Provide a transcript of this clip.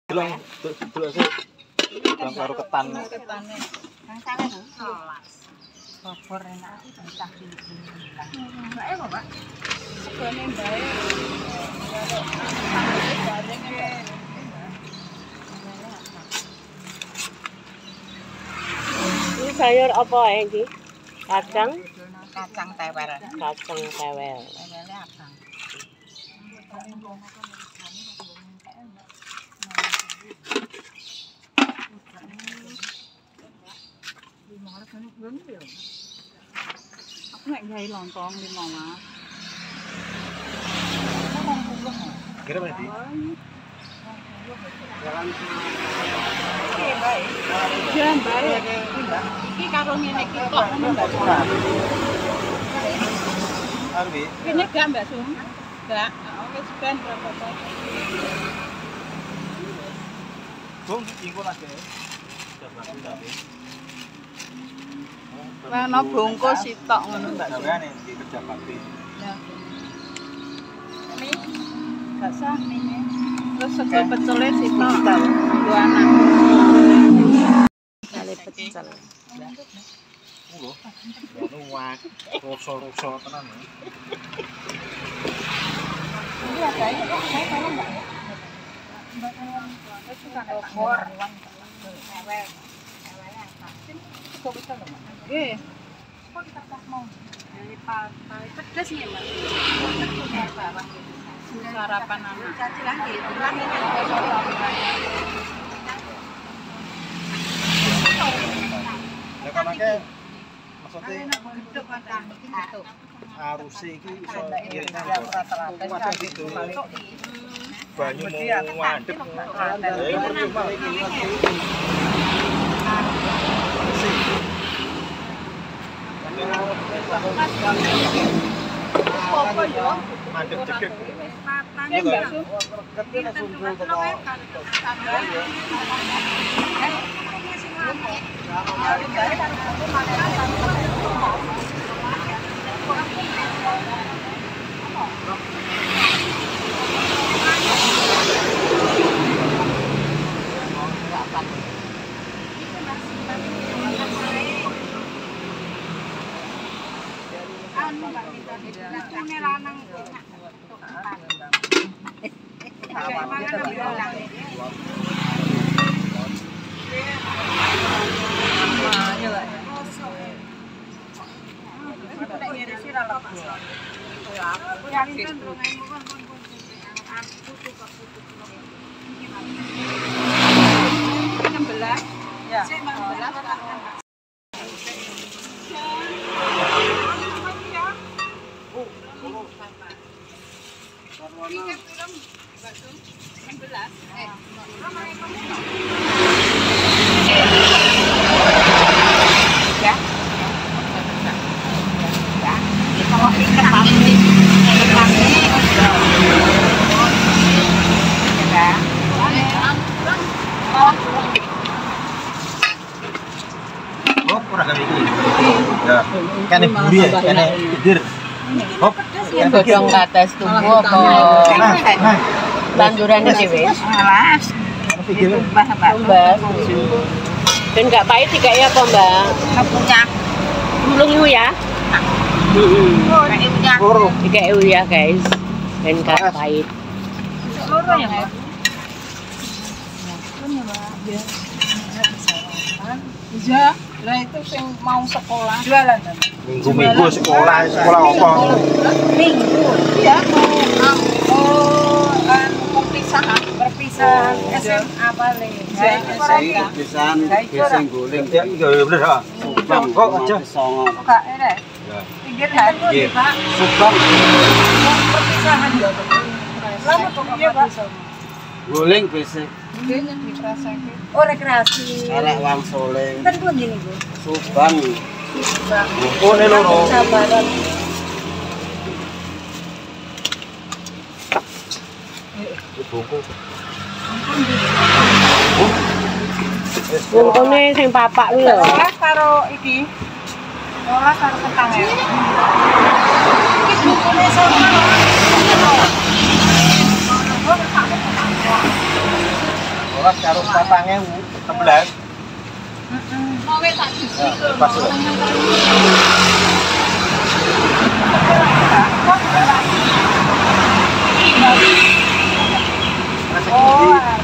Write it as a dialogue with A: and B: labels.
A: Delok delok sik. Bang karo ketan.
B: Ketane. Nang sana lho. 12. Bobor enak cah cilik-cilik bilang. Enggak ya, Pak? Segone bae.
C: Ini sayur apa ini? Kacang?
B: Kacang tewel.
C: Kacang tewel.
B: Tewelnya abang. Aku nek gawe lontong 15.
A: Kira berarti?
B: Jangan baik. Iki karo ngene iki kok Mbak Sum.
A: Arbi.
B: Ini gak Mbak Sum? Gak. Wis ben berapa.
A: Bung ingko lagi.
B: Ana bungkus sitok ngono Mbak Sum.
A: Gaweane iki kerja bakti.
B: Ya. Mie. Gak sah mie. Terus sego pecele sitok. Dua anak.
C: Kali pecel.
A: Lho. Ono wak rasa-rasa tenan.
B: Ini ada ini kok saya tolong Mbak. Mbak saya suka opor. Tewel. Tewelnya apa? Sego pecel lho, Mbak. Nggih. Kok kita pas mau dari pantai pedes nih, Mbak. Sarapan anak. Caci lagi, bilang ini
A: Ya kanake maksudnya arus iki iso rata-rata gitu. Banyu mau ngadep.
B: apa ya?
A: Ngadep cekek.
B: Ini Mbak Sum.
A: Ya, kene buri ya, kene gedir. Hop,
C: Godhong kates tuku apa? Tandurannya dhewe.
B: Alas.
C: Mbak. Dan nggak pahit tiga ya apa Mbak?
B: Punya.
C: Belum ya?
A: loro.
C: 3 ya guys. Dan nggak pahit.
B: Loro ya Mbak? Iya, lah itu sing mau sekolah jualan kan?
A: Minggu-minggu sekolah apa?
B: Minggu, iya mau perpisahan SMA paling.
D: Pisan geseng guling.
A: Ya iya bener ha. Kok aja
D: songo.
B: Kak ini.
A: Ya.
B: Pinggir hari Pak.
D: Subang
B: Perpisahan ya. Lama kok iya Pak.
D: guling besek.
B: Ini dirasakan. Oh rekreasi.
D: Arek wang sole.
B: Kan pun ini Bu.
D: Subang.
A: Oh ne loro.
B: Sabaran.
A: Buku.
C: Bungkune sing papak kuwi lho.
B: Olah karo iki. Olah karo ketang ya. Iki bungkune sama.
A: laras karo 4.016.
B: Mau tak jus itu.
A: Pas lho.
B: Oh,